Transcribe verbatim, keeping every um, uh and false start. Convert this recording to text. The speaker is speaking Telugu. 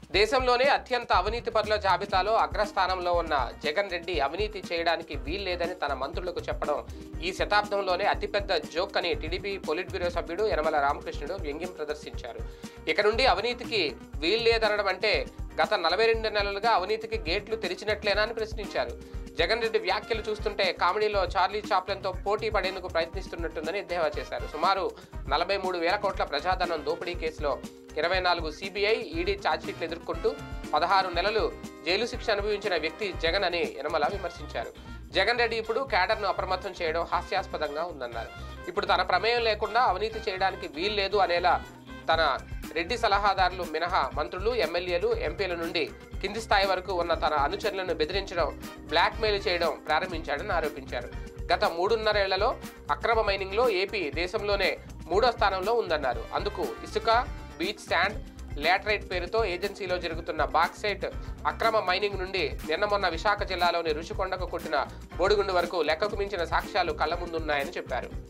దేశంలోనే అత్యంత అవినీతి పరుల జాబితాలో అగ్రస్థానంలో ఉన్న జగన్ రెడ్డి అవినీతి చేయడానికి వీల్లేదని తన మంత్రులకు చెప్పడం ఈ శతాబ్దంలోనే అతిపెద్ద జోక్ అని టీడీపీ పొలిట్ బ్యూరో సభ్యుడు యనమల రామకృష్ణుడు వ్యంగ్యం ప్రదర్శించారు. ఇక నుండి అవినీతికి వీల్లేదనడం అంటే గత నలభై రెండు నెలలుగా అవినీతికి గేట్లు తెరిచినట్లేనా అని ప్రశ్నించారు. జగన్ రెడ్డి వ్యాఖ్యలు చూస్తుంటే కామెడీలో చార్లీ చాప్లిన్తో పోటీ పడేందుకు ప్రయత్నిస్తున్నట్టుందని ఎద్దేవా చేశారు. సుమారు నలభై మూడు వేల కోట్ల ప్రజాధనం దోపిడీ కేసులో ఇరవై నాలుగు సిబిఐ ఈడీ ఛార్జ్షీట్లు ఎదుర్కొంటూ పదహారు నెలలు జైలు శిక్ష అనుభవించిన వ్యక్తి జగన్ అని యనమల విమర్శించారు. జగన్ రెడ్డి ఇప్పుడు క్యాడర్ను అప్రమత్తం చేయడం హాస్యాస్పదంగా ఉందన్నారు. ఇప్పుడు తన ప్రమేయం లేకుండా అవినీతి చేయడానికి వీల్లేదు అనేలా తన రెడ్డి సలహాదారులు మినహా మంత్రులు, ఎమ్మెల్యేలు, ఎంపీల నుండి కింది స్థాయి వరకు ఉన్న తన అనుచరులను బెదిరించడం, బ్లాక్మెయిల్ చేయడం ప్రారంభించాడని ఆరోపించారు. గత మూడున్నరేళ్లలో అక్రమ మైనింగ్లో ఏపీ దేశంలోనే మూడో స్థానంలో ఉందన్నారు. అందుకు ఇసుక, బీచ్ శాండ్, లాటరైట్ పేరుతో ఏజెన్సీలో జరుగుతున్న బాక్సైట్ అక్రమ మైనింగ్ నుండి నిన్న మొన్న విశాఖ జిల్లాలోని రుషికొండకు కొట్టిన బోడిగుండు వరకు లెక్కకు మించిన సాక్ష్యాలు కళ్ల ముందున్నాయని చెప్పారు.